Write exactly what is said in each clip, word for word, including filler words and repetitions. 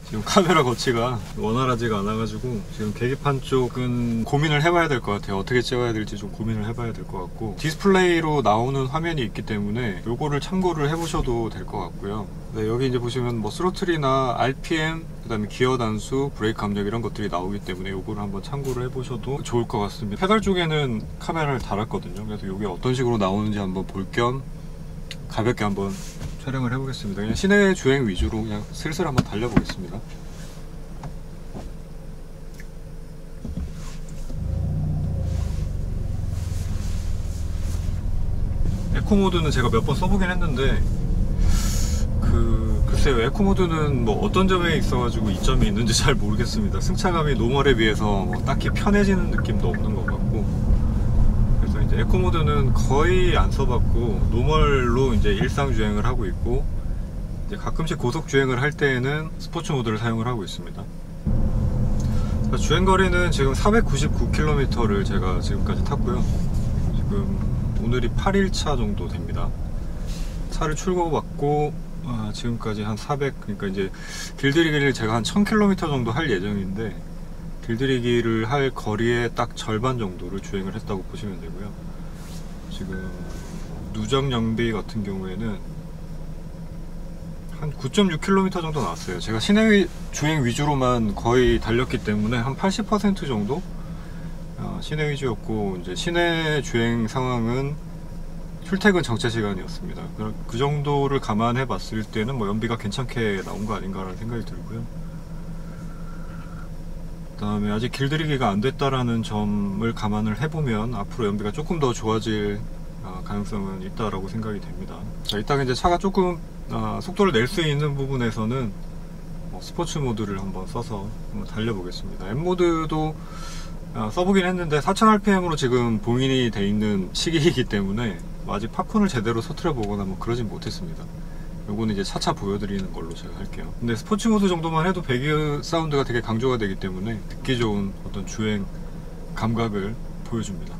지금 카메라 거치가 원활하지가 않아가지고 지금 계기판 쪽은 고민을 해봐야 될 것 같아요. 어떻게 찍어야 될지 좀 고민을 해봐야 될 것 같고, 디스플레이로 나오는 화면이 있기 때문에 요거를 참고를 해보셔도 될 것 같고요. 네, 여기 이제 보시면 뭐 스로틀이나 알피엠, 그 다음에 기어 단수, 브레이크 압력 이런 것들이 나오기 때문에 요거를 한번 참고를 해보셔도 좋을 것 같습니다. 페달 쪽에는 카메라를 달았거든요. 그래서 요게 어떤 식으로 나오는지 한번 볼 겸 가볍게 한번 촬영을 해보겠습니다. 그냥 시내 주행 위주로 그냥 슬슬 한번 달려보겠습니다. 에코 모드는 제가 몇 번 써보긴 했는데, 그 글쎄요, 에코 모드는 뭐 어떤 점에 있어가지고 이점이 있는지 잘 모르겠습니다. 승차감이 노멀에 비해서 뭐 딱히 편해지는 느낌도 없는 것 같고, 그래서 이제 에코 모드는 거의 안 써봤고 노멀로 이제 일상 주행을 하고 있고, 이제 가끔씩 고속 주행을 할 때에는 스포츠 모드를 사용을 하고 있습니다. 주행 거리는 지금 사백구십구 킬로미터를 제가 지금까지 탔고요. 지금 오늘이 팔 일차 정도 됩니다. 차를 출고받고 아, 지금까지 한 사백, 그러니까 이제 길들이기를 제가 한 천 킬로미터 정도 할 예정인데, 길들이기를 할 거리의 딱 절반 정도를 주행을 했다고 보시면 되고요. 지금 누적 연비 같은 경우에는 한 구 점 육 킬로미터 정도 나왔어요. 제가 시내 주행 위주로만 거의 달렸기 때문에 한 팔십 퍼센트 정도 어, 시내 위주였고, 이제 시내 주행 상황은 출퇴근 정체 시간이었습니다. 그 정도를 감안해 봤을 때는 뭐 연비가 괜찮게 나온 거 아닌가라는 생각이 들고요. 그 다음에 아직 길들이기가 안 됐다라는 점을 감안을 해보면 앞으로 연비가 조금 더 좋아질 가능성은 있다라고 생각이 됩니다. 자, 이따가 이제 차가 조금 아, 속도를 낼 수 있는 부분에서는 뭐 스포츠 모드를 한번 써서 한번 달려보겠습니다. M 모드도 아, 써보긴 했는데 사천 알피엠으로 지금 봉인이 돼 있는 시기이기 때문에 뭐 아직 팝콘을 제대로 터트려 보거나 뭐 그러진 못했습니다. 요거는 이제 차차 보여드리는 걸로 제가 할게요. 근데 스포츠 모드 정도만 해도 배기 사운드가 되게 강조가 되기 때문에 듣기 좋은 어떤 주행 감각을 보여줍니다.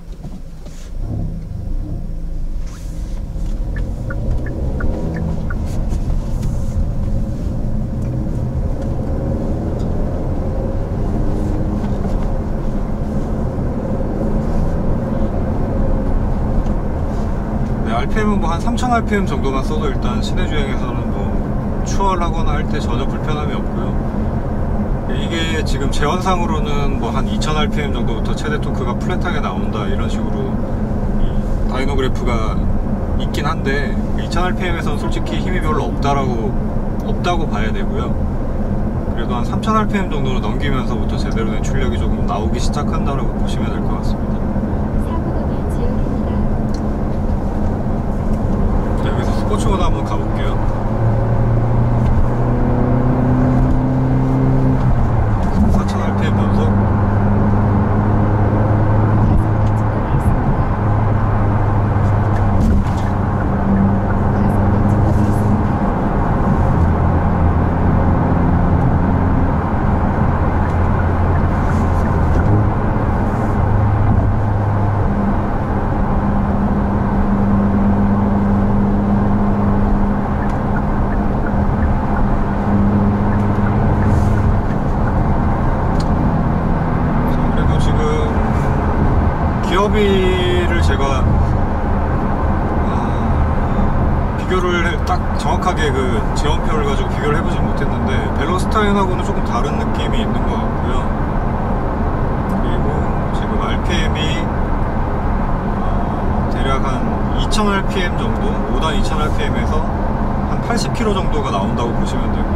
알피엠은 뭐 한 삼천 알피엠 정도만 써도 일단 시내 주행에서는 뭐 추월하거나 할 때 전혀 불편함이 없고요. 이게 지금 제원상으로는 뭐 한 이천 알피엠 정도부터 최대 토크가 플랫하게 나온다 이런 식으로 이 다이노그래프가 있긴 한데, 이천 알피엠에서는 솔직히 힘이 별로 없다라고 없다고 봐야 되고요. 그래도 한 삼천 알피엠 정도로 넘기면서부터 제대로 된 출력이 조금 나오기 시작한다라고 보시면 될 것 같습니다. 스포츠 모드 한번 가볼게요. 사천 알피엠 변속. 기어비를 제가 어, 비교를 딱 정확하게 그 제원표를 가지고 비교를 해보진 못했는데, 벨로스타인하고는 조금 다른 느낌이 있는 것 같고요. 그리고 지금 알피엠이 어, 대략 한 이천 알피엠 정도, 오 단 이천 알피엠에서 한 팔십 킬로미터 정도가 나온다고 보시면 되고,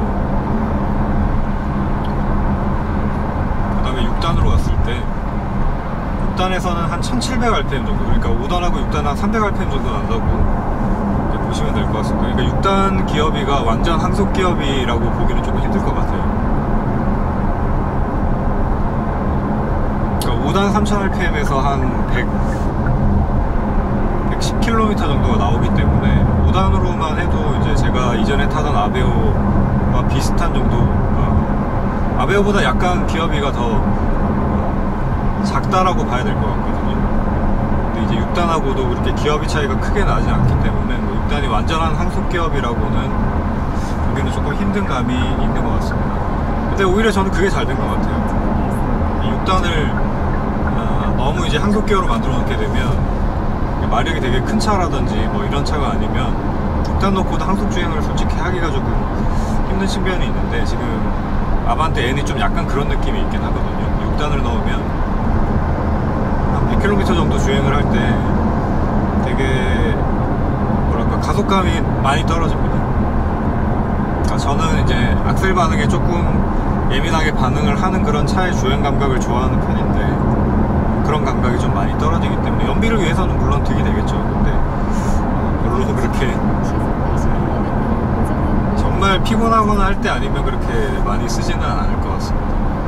그 다음에 육 단으로 갔을 때 육 단에서는 한 천칠백 알피엠 정도, 그러니까 오 단하고 육 단은 한 삼백 알피엠 정도 난다고 보시면 될 것 같습니다. 그러니까 육 단 기어비가 완전 항속 기어비라고 보기는 조금 힘들 것 같아요. 그러니까 오 단 삼천 알피엠에서 한 백, 백십 킬로미터 정도가 나오기 때문에 오 단으로만 해도 이제 제가 이전에 타던 아베오와 비슷한 정도, 어, 아베오보다 약간 기어비가 더 작다라고 봐야 될 것 같거든요. 근데 이제 육 단하고도 그렇게 기어비 차이가 크게 나지 않기 때문에 뭐 육 단이 완전한 항속 기어비라고는 보기는 조금 힘든 감이 있는 것 같습니다. 근데 오히려 저는 그게 잘 된 것 같아요. 이 육 단을 어, 너무 이제 한국 기어로 만들어 놓게 되면 마력이 되게 큰 차라든지 뭐 이런 차가 아니면 육 단 놓고도 항속 주행을 솔직히 하기가 조금 힘든 측면이 있는데, 지금 아반떼 N이 좀 약간 그런 느낌이 있긴 하거든요. 육 단을 넣으면 한 백 킬로미터 정도 주행을 할 때 되게 뭐랄까 가속감이 많이 떨어집니다. 그러니까 저는 이제 악셀 반응에 조금 예민하게 반응을 하는 그런 차의 주행 감각을 좋아하는 편인데, 그런 감각이 좀 많이 떨어지기 때문에 연비를 위해서는 물론 득이 되겠죠. 근데 별로 그렇게 정말 피곤하거나 할 때 아니면 그렇게 많이 쓰지는 않을 것 같습니다.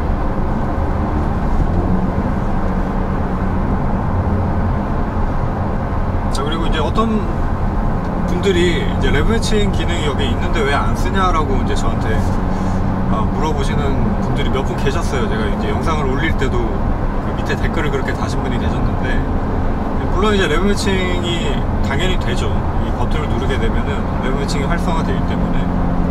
자, 그리고 이제 어떤 분들이 이제 레브 매칭 기능이 여기 있는데 왜 안 쓰냐라고 이제 저한테 어, 물어보시는 분들이 몇 분 계셨어요. 제가 이제 영상을 올릴 때도 그 밑에 댓글을 그렇게 다신 분이 계셨는데, 물론 이제 레브 매칭이 당연히 되죠. 이 버튼을 누르게 되면은 레브 매칭이 활성화되기 때문에,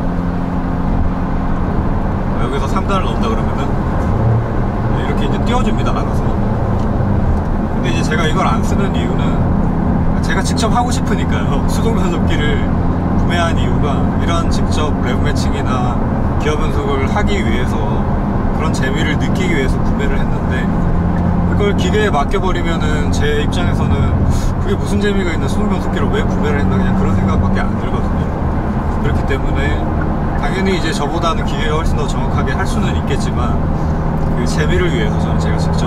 여기서 삼 단을 넣는다 그러면은 이렇게 이제 띄워줍니다, 알아서. 근데 이제 제가 이걸 안 쓰는 이유는 제가 직접 하고 싶으니까요. 수동 변속기를 구매한 이유가 이런 직접 레브 매칭이나 기어 변속을 하기 위해서, 그런 재미를 느끼기 위해서 구매를 했는데, 그걸 기계에 맡겨버리면은 제 입장에서는 그게 무슨 재미가 있나, 수동 변속기를 왜 구매를 했나, 그냥 그런 생각밖에 안 들거든요. 그렇기 때문에 당연히 이제 저보다는 기계가 훨씬 더 정확하게 할 수는 있겠지만, 그 재미를 위해서 저는 제가 직접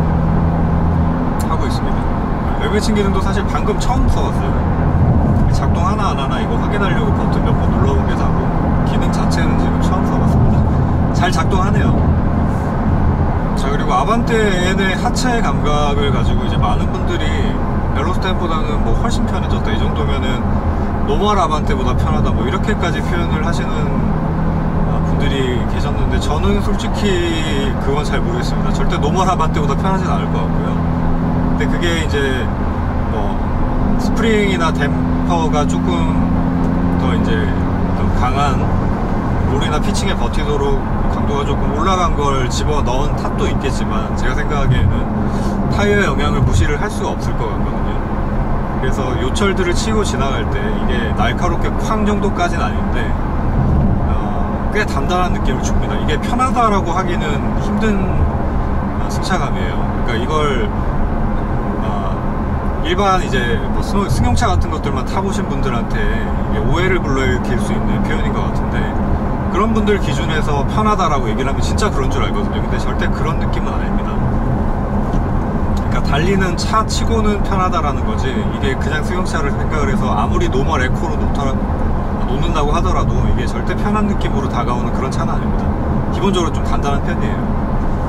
하고 있습니다. 레브 매칭 기능도 사실 방금 처음 써봤어요. 작동 하나 안 하나 이거 확인하려고 버튼 몇 번 눌러보기도 하고, 기능 자체는 지금 처음 써봤습니다. 잘 작동하네요. 자, 그리고 아반떼 N의 하체 감각을 가지고 이제 많은 분들이 벨로스텐보다는 뭐 훨씬 편해졌다, 이 정도면은 노멀 아반떼보다 편하다, 뭐 이렇게까지 표현을 하시는 분들이 계셨는데, 저는 솔직히 그건 잘 모르겠습니다. 절대 노멀 아반떼보다 편하진 않을 것 같고요. 근데 그게 이제 뭐 스프링이나 댐퍼가 조금 더 이제 더 강한 롤이나 피칭에 버티도록 강도가 조금 올라간 걸 집어 넣은 탓도 있겠지만, 제가 생각하기에는 타이어의 영향을 무시를 할 수가 없을 것 같거든요. 그래서 요철들을 치고 지나갈 때 이게 날카롭게 쾅 정도까지는 아닌데 어, 꽤 단단한 느낌을 줍니다. 이게 편하다라고 하기는 힘든 어, 승차감이에요. 그러니까 이걸 어, 일반 이제 뭐 승용차 같은 것들만 타보신 분들한테 이게 오해를 불러일으킬 수 있는 표현인 것 같은데, 그런 분들 기준에서 편하다라고 얘기를 하면 진짜 그런 줄 알거든요. 근데 절대 그런 느낌은 아닙니다. 그러니까 달리는 차 치고는 편하다라는 거지, 이게 그냥 승용차를 생각을 해서 아무리 노멀 에코로 놓더라, 놓는다고 하더라도 이게 절대 편한 느낌으로 다가오는 그런 차는 아닙니다. 기본적으로 좀 단단한 편이에요.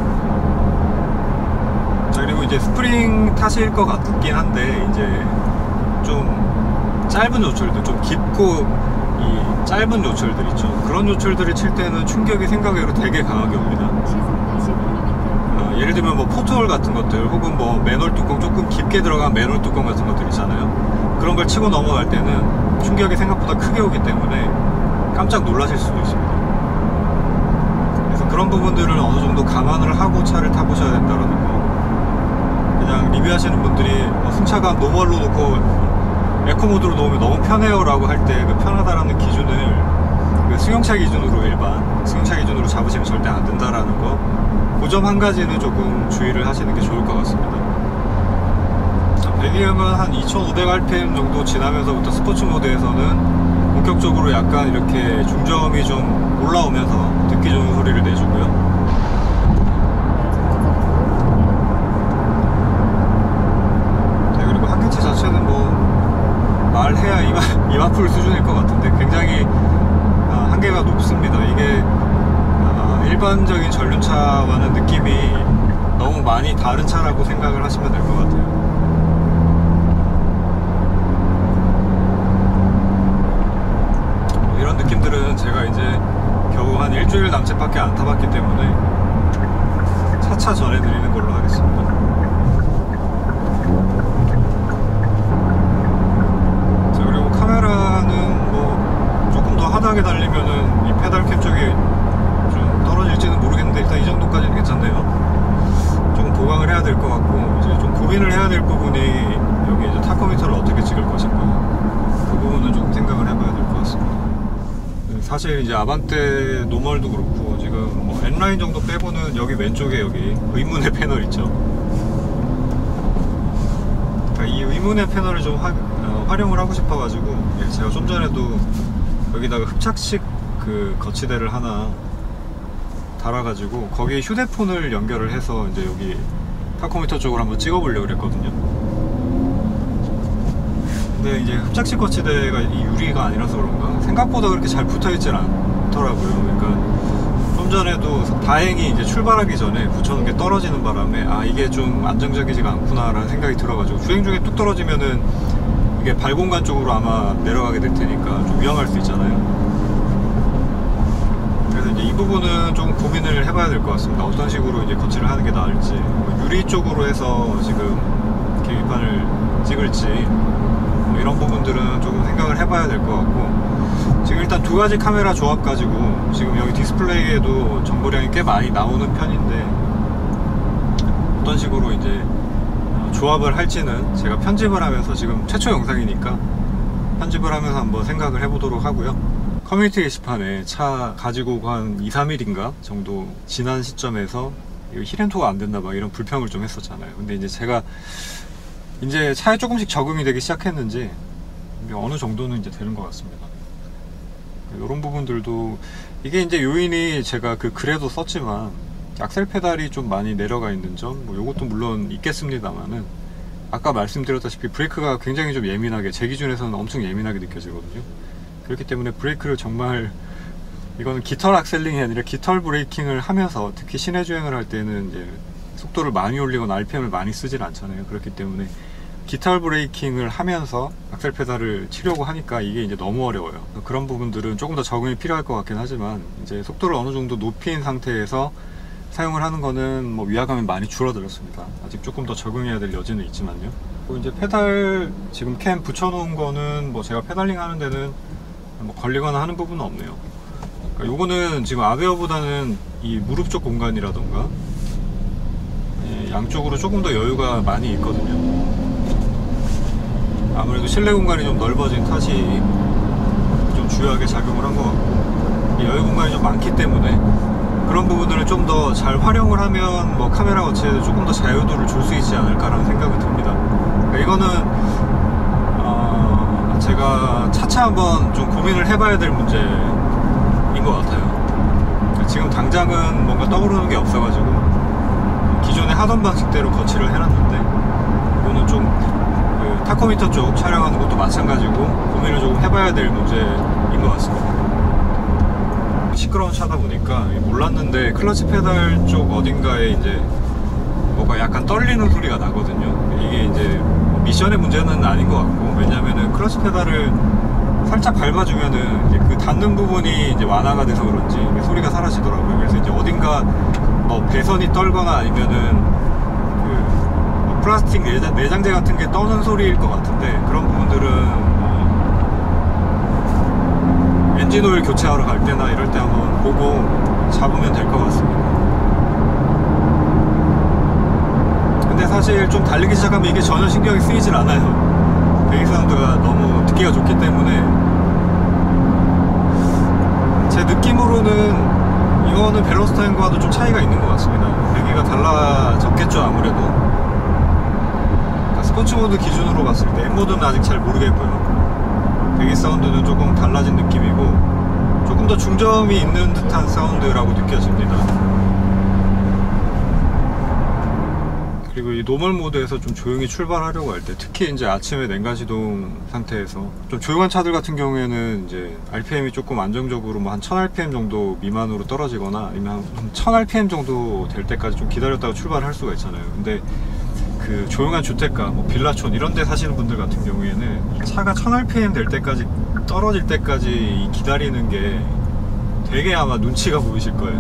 자, 그리고 이제 스프링 탓일 것 같긴 한데, 이제 좀 짧은 요철들, 좀 깊고 이 짧은 요철들 있죠. 그런 요철들을 칠 때는 충격이 생각외로 되게 강하게 옵니다. 어, 예를 들면 뭐 포트홀 같은 것들, 혹은 뭐 맨홀 뚜껑, 조금 깊게 들어간 맨홀 뚜껑 같은 것들 있잖아요. 그런 걸 치고 넘어갈 때는 충격이 생각보다 크게 오기 때문에 깜짝 놀라실 수도 있습니다. 그래서 그런 부분들을 어느 정도 감안을 하고 차를 타보셔야 된다는 거. 그냥 리뷰하시는 분들이 뭐 승차감 노멀로 놓고 에코 모드로 놓으면 너무 편해요 라고 할 때 그 편하다라는 기준을 그 승용차 기준으로, 일반 승용차 기준으로 잡으시면 절대 안 된다라는 거, 그 점 한 가지는 조금 주의를 하시는 게 좋을 것 같습니다. 배기음은 한 이천오백 알피엠 정도 지나면서부터 스포츠 모드에서는 본격적으로 약간 이렇게 중저음이 좀 올라오면서 듣기 좋은 소리를 내주고요. 자체는 뭐 말해야 이마, 이마풀 수준일 것 같은데 굉장히 아, 한계가 높습니다. 이게 아, 일반적인 전륜차와는 느낌이 너무 많이 다른 차라고 생각을 하시면 될 것 같아요. 뭐 이런 느낌들은 제가 이제 겨우 한 일주일 남짓밖에 안 타봤기 때문에 차차 전해드리는 걸로 하겠습니다. 카메라는 뭐 조금 더 하드하게 달리면은 이 페달캡 쪽이 좀 떨어질지는 될 부분이 여기 이제 타코미터를 어떻게 찍을 것인가, 그 부분은 좀 생각을 해봐야 될 것 같습니다. 사실 이제 아반떼 노멀도 그렇고 지금 뭐 N라인 정도 빼고는 여기 왼쪽에 여기 의문의 패널 있죠. 그러니까 이 의문의 패널을 좀 화, 어, 활용을 하고 싶어가지고 제가 좀 전에도 여기다가 흡착식 그 거치대를 하나 달아가지고 거기에 휴대폰을 연결을 해서 이제 여기 타코미터 쪽으로 한번 찍어보려고 그랬거든요. 근데 이제 흡착식 거치대가 이 유리가 아니라서 그런가 생각보다 그렇게 잘 붙어있질 않더라고요. 그러니까 좀 전에도 다행히 이제 출발하기 전에 붙여놓은 게 떨어지는 바람에 아 이게 좀 안정적이지가 않구나 라는 생각이 들어가지고, 주행 중에 뚝 떨어지면은 이게 발 공간 쪽으로 아마 내려가게 될 테니까 좀 위험할 수 있잖아요. 그래서 이제 이 부분은 좀 고민을 해봐야 될 것 같습니다. 어떤 식으로 이제 거치를 하는 게 나을지, 유리 쪽으로 해서 지금 계기판을 찍을지 뭐 이런 부분들은 조금 생각을 해봐야 될 것 같고, 지금 일단 두 가지 카메라 조합 가지고 지금 여기 디스플레이에도 정보량이 꽤 많이 나오는 편인데 어떤 식으로 이제 조합을 할지는 제가 편집을 하면서, 지금 최초 영상이니까 편집을 하면서 한번 생각을 해보도록 하고요. 커뮤니티 게시판에 차 가지고 한 이, 삼 일인가 정도 지난 시점에서 이거 힐앤토가 안 된다 막 이런 불평을 좀 했었잖아요. 근데 이제 제가 이제 차에 조금씩 적응이 되기 시작했는지 어느 정도는 이제 되는 것 같습니다. 이런 부분들도, 이게 이제 요인이 제가 그 글에도 썼지만 악셀 페달이 좀 많이 내려가 있는 점, 뭐 요것도 물론 있겠습니다만은 아까 말씀드렸다시피 브레이크가 굉장히 좀 예민하게, 제 기준에서는 엄청 예민하게 느껴지거든요. 그렇기 때문에 브레이크를 정말, 이거는 깃털 악셀링이 아니라 깃털 브레이킹을 하면서, 특히 시내 주행을 할 때는 이제 속도를 많이 올리거나 알피엠을 많이 쓰질 않잖아요. 그렇기 때문에 깃털 브레이킹을 하면서 악셀 페달을 치려고 하니까 이게 이제 너무 어려워요. 그런 부분들은 조금 더 적응이 필요할 것 같긴 하지만, 이제 속도를 어느 정도 높인 상태에서 사용을 하는 거는 뭐 위화감이 많이 줄어들었습니다. 아직 조금 더 적응해야 될 여지는 있지만요. 그리고 이제 페달 지금 캠 붙여놓은 거는 뭐 제가 페달링 하는 데는 뭐 걸리거나 하는 부분은 없네요. 그러니까 요거는 지금 아베어보다는 이 무릎 쪽 공간이라던가 예, 양쪽으로 조금 더 여유가 많이 있거든요. 아무래도 실내 공간이 좀 넓어진 탓이 좀 주요하게 작용을 한 것 같고, 여유 공간이 좀 많기 때문에 그런 부분들을 좀 더 잘 활용을 하면 뭐 카메라 거치에도 조금 더 자유도를 줄 수 있지 않을까라는 생각이 듭니다. 그러니까 이거는 어 제가 차차 한번 좀 고민을 해봐야 될 문제인 것 같아요. 지금 당장은 뭔가 떠오르는 게 없어가지고 기존에 하던 방식대로 거치를 해놨는데, 이거는 좀 그 타코미터 쪽 촬영하는 것도 마찬가지고 고민을 조금 해봐야 될 문제인 것 같습니다. 시끄러운 차다 보니까 몰랐는데 클러치 페달 쪽 어딘가에 이제 뭐가 약간 떨리는 소리가 나거든요. 이게 이제 미션의 문제는 아닌 것 같고, 왜냐면은 클러치 페달을 살짝 밟아주면은 이제 그 닿는 부분이 이제 완화가 돼서 그런지 소리가 사라지더라고요. 그래서 이제 어딘가 뭐 배선이 떨거나 아니면은 플라스틱 내장, 내장재 같은 게 떠는 소리일 것 같은데, 그런 부분들은 어 엔진 오일 교체하러 갈 때나 이럴 때 한번 보고 잡으면 될 것 같습니다. 근데 사실 좀 달리기 시작하면 이게 전혀 신경이 쓰이질 않아요. 배기 사운드가 너무 듣기가 좋기 때문에. 제 느낌으로는 이거는 벨로스타임과도 좀 차이가 있는 것 같습니다. 배기가 달라졌겠죠, 아무래도. 스포츠 모드 기준으로 봤을 때 M 모드는 아직 잘 모르겠고요. 배기 사운드는 조금 달라진 느낌이고, 조금 더 중점이 있는 듯한 사운드라고 느껴집니다. 그리고 이 노멀 모드에서 좀 조용히 출발하려고 할 때, 특히 이제 아침에 냉간 시동 상태에서 좀 조용한 차들 같은 경우에는 이제 알피엠이 조금 안정적으로 뭐 한 천 알피엠 정도 미만으로 떨어지거나 아니면 한 천 알피엠 정도 될 때까지 좀 기다렸다가 출발할 수가 있잖아요. 근데 그 조용한 주택가, 뭐 빌라촌 이런 데 사시는 분들 같은 경우에는 차가 천 알피엠 될 때까지, 떨어질 때까지 기다리는 게 되게 아마 눈치가 보이실 거예요.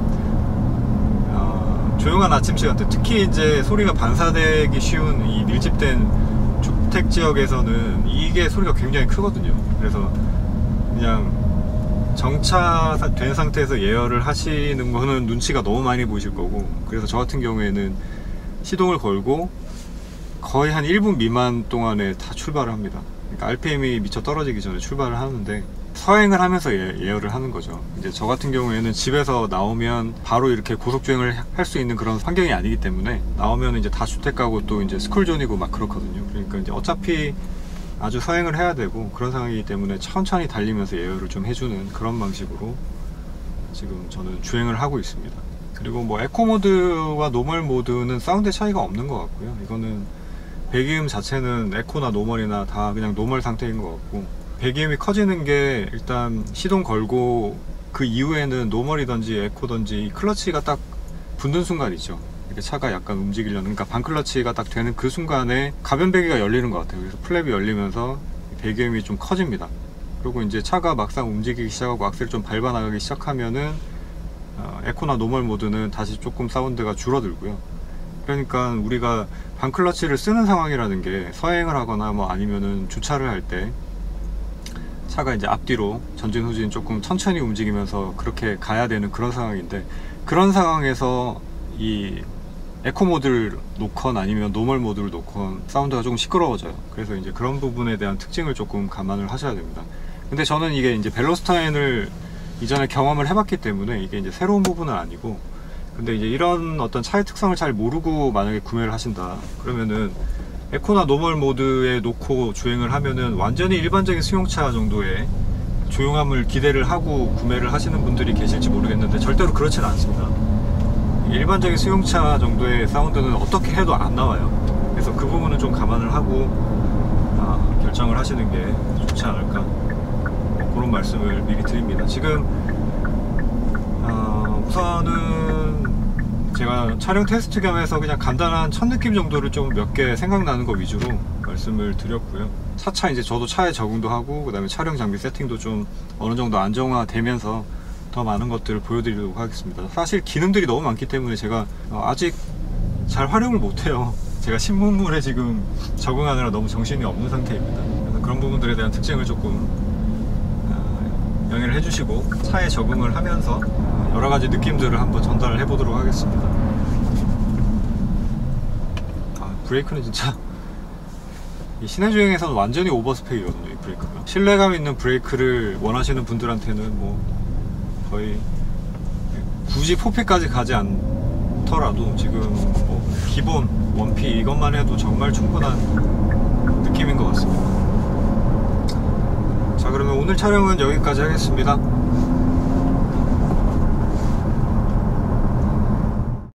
어, 조용한 아침 시간대, 특히 이제 소리가 반사되기 쉬운 이 밀집된 주택 지역에서는 이게 소리가 굉장히 크거든요. 그래서 그냥 정차된 상태에서 예열을 하시는 거는 눈치가 너무 많이 보이실 거고, 그래서 저 같은 경우에는 시동을 걸고 거의 한 일 분 미만 동안에 다 출발을 합니다. 그러니까 알피엠이 미쳐 떨어지기 전에 출발을 하는데 서행을 하면서 예, 예열을 하는 거죠. 이제 저 같은 경우에는 집에서 나오면 바로 이렇게 고속주행을 할 수 있는 그런 환경이 아니기 때문에 나오면 이제 다주택가고 또 이제 스쿨존이고 막 그렇거든요. 그러니까 이제 어차피 아주 서행을 해야 되고 그런 상황이기 때문에 천천히 달리면서 예열을 좀 해주는 그런 방식으로 지금 저는 주행을 하고 있습니다. 그리고 뭐 에코 모드와 노멀 모드는 사운드 차이가 없는 것 같고요. 이거는 배기음 자체는 에코나 노멀이나 다 그냥 노멀 상태인 것 같고, 배기음이 커지는 게 일단 시동 걸고 그 이후에는 노멀이든지 에코든지 클러치가 딱 붙는 순간 있죠. 이렇게 차가 약간 움직이려는, 그러니까 반클러치가 딱 되는 그 순간에 가변 배기가 열리는 것 같아요. 그래서 플랩이 열리면서 배기음이 좀 커집니다. 그리고 이제 차가 막상 움직이기 시작하고 악셀 좀 밟아 나가기 시작하면은 어, 에코나 노멀 모드는 다시 조금 사운드가 줄어들고요. 그러니까 우리가 반클러치를 쓰는 상황이라는 게 서행을 하거나 뭐 아니면은 주차를 할 때 차가 이제 앞뒤로 전진 후진 조금 천천히 움직이면서 그렇게 가야 되는 그런 상황인데, 그런 상황에서 이 에코 모드를 놓건 아니면 노멀 모드를 놓건 사운드가 조금 시끄러워져요. 그래서 이제 그런 부분에 대한 특징을 조금 감안을 하셔야 됩니다. 근데 저는 이게 이제 벨로스타인을 이전에 경험을 해봤기 때문에 이게 이제 새로운 부분은 아니고, 근데 이제 이런 어떤 차의 특성을 잘 모르고 만약에 구매를 하신다 그러면은 에코나 노멀 모드에 놓고 주행을 하면은 완전히 일반적인 승용차 정도의 조용함을 기대를 하고 구매를 하시는 분들이 계실지 모르겠는데 절대로 그렇지는 않습니다. 일반적인 승용차 정도의 사운드는 어떻게 해도 안 나와요. 그래서 그 부분은 좀 감안을 하고 아, 결정을 하시는 게 좋지 않을까, 뭐 그런 말씀을 미리 드립니다. 지금 어, 우선은 제가 촬영 테스트 겸해서 그냥 간단한 첫 느낌 정도를 좀 몇 개 생각나는 거 위주로 말씀을 드렸고요. 차차 이제 저도 차에 적응도 하고 그 다음에 촬영 장비 세팅도 좀 어느 정도 안정화 되면서 더 많은 것들을 보여드리도록 하겠습니다. 사실 기능들이 너무 많기 때문에 제가 아직 잘 활용을 못해요. 제가 신문물에 지금 적응하느라 너무 정신이 없는 상태입니다. 그래서 그런 부분들에 대한 특징을 조금 양해를 해주시고 차에 적응을 하면서 여러가지 느낌들을 한번 전달을 해보도록 하겠습니다. 아, 브레이크는 진짜 이 시내주행에서는 완전히 오버스펙이거든요. 이 브레이크가 신뢰감 있는 브레이크를 원하시는 분들한테는 뭐 거의 굳이 포피까지 가지 않더라도 지금 뭐 기본 원피 이것만 해도 정말 충분한 느낌인 것 같습니다. 자, 그러면 오늘 촬영은 여기까지 하겠습니다.